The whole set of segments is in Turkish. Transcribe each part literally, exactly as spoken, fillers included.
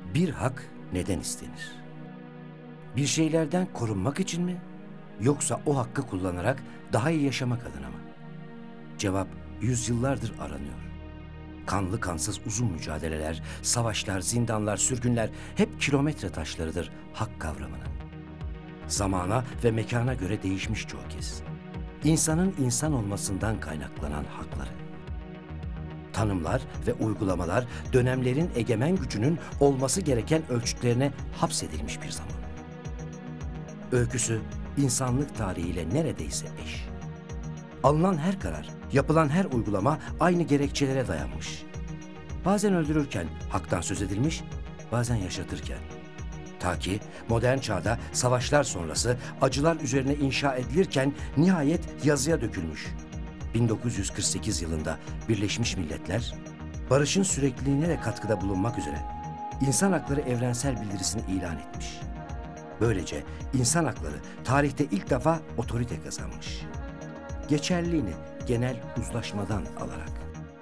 Bir hak neden istenir? Bir şeylerden korunmak için mi? Yoksa o hakkı kullanarak daha iyi yaşamak adına mı? Cevap yüzyıllardır aranıyor. Kanlı kansız uzun mücadeleler, savaşlar, zindanlar, sürgünler hep kilometre taşlarıdır hak kavramının. Zamana ve mekana göre değişmiş çoğu kez. İnsanın insan olmasından kaynaklanan hakları. Tanımlar ve uygulamalar dönemlerin egemen gücünün olması gereken ölçütlerine hapsedilmiş bir zaman. Öyküsü insanlık tarihiyle neredeyse eş. Alınan her karar, yapılan her uygulama aynı gerekçelere dayanmış. Bazen öldürürken haktan söz edilmiş, bazen yaşatırken. Ta ki modern çağda savaşlar sonrası acılar üzerine inşa edilirken nihayet yazıya dökülmüş. bin dokuz yüz kırk sekiz yılında Birleşmiş Milletler, barışın sürekliliğine de katkıda bulunmak üzere İnsan Hakları Evrensel Bildirisini ilan etmiş. Böylece insan hakları tarihte ilk defa otorite kazanmış. Geçerliliğini genel uzlaşmadan alarak.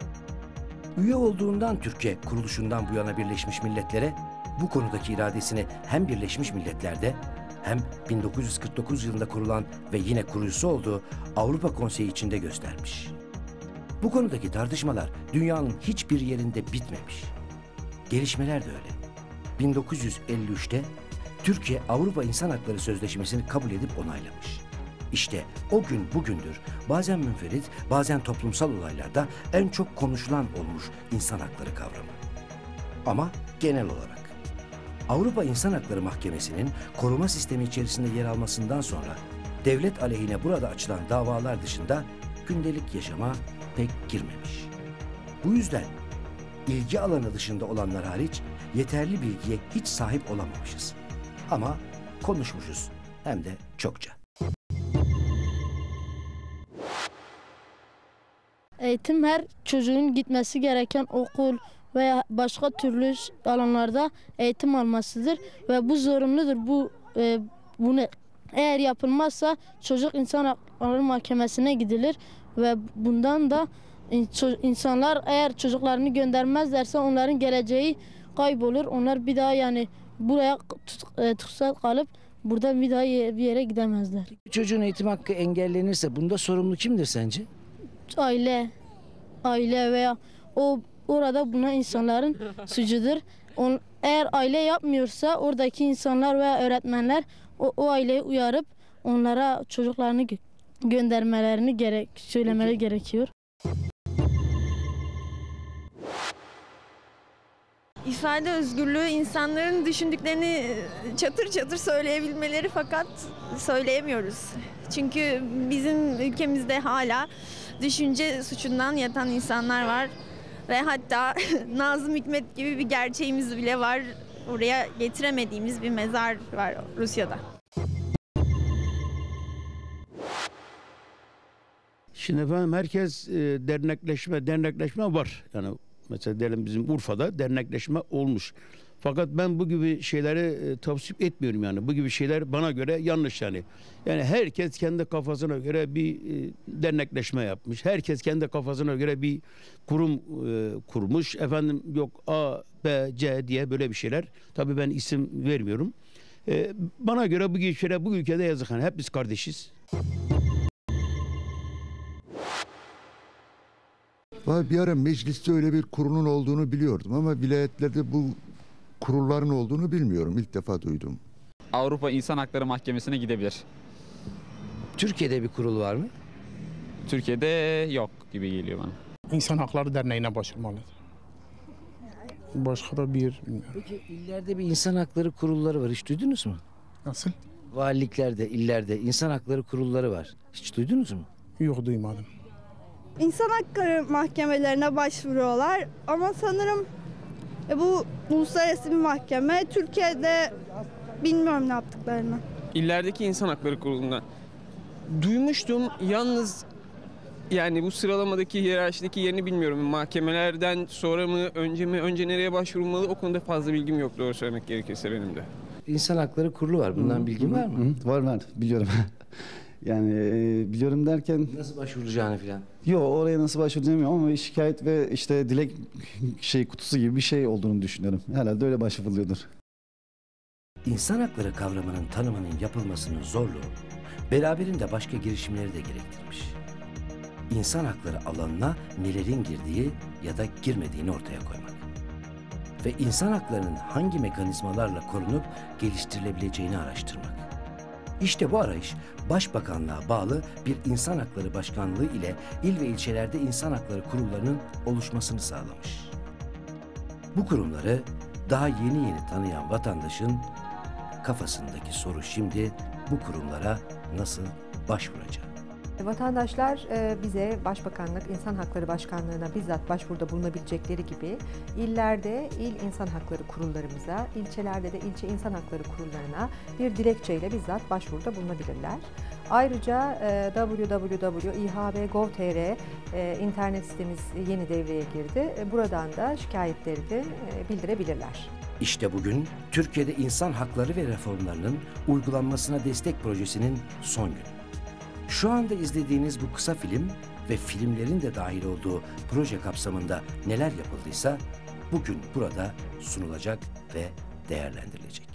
Üye olduğundan Türkiye kuruluşundan bu yana Birleşmiş Milletler'e bu konudaki iradesini hem Birleşmiş Milletler'de hem bin dokuz yüz kırk dokuz yılında kurulan ve yine kurucusu olduğu Avrupa Konseyi içinde göstermiş. Bu konudaki tartışmalar dünyanın hiçbir yerinde bitmemiş. Gelişmeler de öyle. bin dokuz yüz elli üç'te Türkiye Avrupa İnsan Hakları Sözleşmesi'ni kabul edip onaylamış. İşte o gün bugündür bazen münferit, bazen toplumsal olaylarda en çok konuşulan olmuş insan hakları kavramı. Ama genel olarak. Avrupa İnsan Hakları Mahkemesi'nin koruma sistemi içerisinde yer almasından sonra devlet aleyhine burada açılan davalar dışında gündelik yaşama pek girmemiş. Bu yüzden ilgi alanı dışında olanlar hariç yeterli bilgiye hiç sahip olamamışız. Ama konuşmuşuz hem de çokça. Eğitim her çocuğun gitmesi gereken okul veya başka türlü alanlarda eğitim almasıdır ve bu zorunludur. Bu e, bunu eğer yapılmazsa çocuk insan hakları mahkemesine gidilir ve bundan da insanlar eğer çocuklarını göndermezlerse onların geleceği kaybolur. Onlar bir daha yani buraya tutsak kalıp burada bir daha bir yere gidemezler. Çocuğun eğitim hakkı engellenirse bunda sorumlu kimdir sence? Aile, aile veya o orada buna insanların suçudur. On, eğer aile yapmıyorsa oradaki insanlar veya öğretmenler o, o aileyi uyarıp onlara çocuklarını gö göndermelerini gerek söylemeleri Peki. gerekiyor. İfade özgürlüğü insanların düşündüklerini çatır çatır söyleyebilmeleri fakat söyleyemiyoruz. Çünkü bizim ülkemizde hala düşünce suçundan yatan insanlar var. Ve hatta Nazım Hikmet gibi bir gerçeğimiz bile var. Oraya getiremediğimiz bir mezar var Rusya'da. Şimdi efendim herkes e, dernekleşme, dernekleşme var. Yani mesela diyelim bizim Urfa'da dernekleşme olmuş. Fakat ben bu gibi şeyleri e, tavsiye etmiyorum yani. Bu gibi şeyler bana göre yanlış yani. Yani herkes kendi kafasına göre bir e, dernekleşme yapmış. Herkes kendi kafasına göre bir kurum e, kurmuş. Efendim yok A, B, C diye böyle bir şeyler. Tabii ben isim vermiyorum. E, bana göre bu gibi şeyler bu ülkede yazık. Yani hep biz kardeşiz. Bir ara mecliste öyle bir kurulun olduğunu biliyordum ama vilayetlerde bu kurulların olduğunu bilmiyorum. İlk defa duydum. Avrupa İnsan Hakları Mahkemesi'ne gidebilir. Türkiye'de bir kurul var mı? Türkiye'de yok gibi geliyor bana. İnsan Hakları Derneği'ne başvurmalı. Başka da bir bilmiyorum. Peki illerde bir insan hakları kurulları var. Hiç duydunuz mu? Nasıl? Valiliklerde, illerde insan hakları kurulları var. Hiç duydunuz mu? Yok, duymadım. İnsan hakları mahkemelerine başvuruyorlar ama sanırım e, bu uluslararası bir mahkeme. Türkiye'de bilmiyorum ne yaptıklarını. İllerdeki insan hakları kurulunda duymuştum, yalnız yani bu sıralamadaki hiyerarşideki yerini bilmiyorum. Mahkemelerden sonra mı, önce mi, önce nereye başvurulmalı, o konuda fazla bilgim yok doğru söylemek gerekirse benim de. İnsan hakları kurulu var. Bundan bilgin var mı? Hı, var var biliyorum. Yani e, biliyorum derken Nasıl başvuracağını falan. yo oraya nasıl başvuracağımı bilmiyorum ama şikayet ve işte dilek şey kutusu gibi bir şey olduğunu düşünüyorum. Herhalde öyle başvuruluyordur. İnsan hakları kavramının tanımının yapılmasının zorluğu, beraberinde başka girişimleri de gerektirmiş. İnsan hakları alanına nelerin girdiği ya da girmediğini ortaya koymak. Ve insan haklarının hangi mekanizmalarla korunup geliştirilebileceğini araştırmak. İşte bu arayış, Başbakanlığa bağlı bir İnsan Hakları Başkanlığı ile il ve ilçelerde insan hakları kurullarının oluşmasını sağlamış. Bu kurumları daha yeni yeni tanıyan vatandaşın kafasındaki soru şimdi bu kurumlara nasıl başvuracak? Vatandaşlar e, bize Başbakanlık İnsan Hakları Başkanlığı'na bizzat başvuruda bulunabilecekleri gibi illerde il insan hakları kurullarımıza, ilçelerde de ilçe insan hakları kurullarına bir dilekçeyle bizzat başvuruda bulunabilirler. Ayrıca e, double-u double-u double-u nokta i h b nokta gov nokta t r e, internet sitemiz yeni devreye girdi. E, buradan da şikayetleri de e, bildirebilirler. İşte bugün Türkiye'de insan hakları ve reformlarının uygulanmasına destek projesinin son günü. Şu anda izlediğiniz bu kısa film ve filmlerin de dahil olduğu proje kapsamında neler yapıldıysa bugün burada sunulacak ve değerlendirilecek.